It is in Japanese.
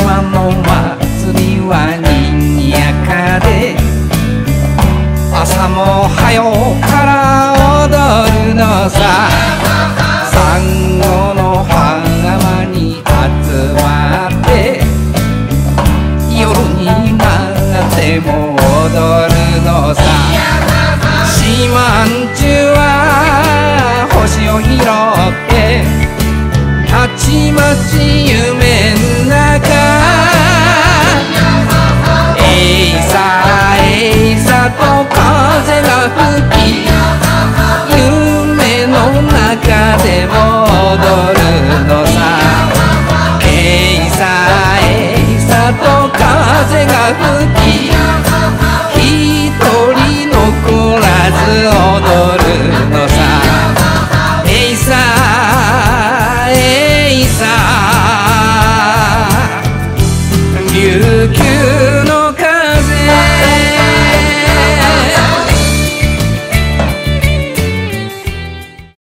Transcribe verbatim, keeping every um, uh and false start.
島の祭りはにぎやかで、朝も早うから踊るのさ。サンゴの羽釜に集まって夜になっても踊るのさ。四万十は星を拾ってたちまち夢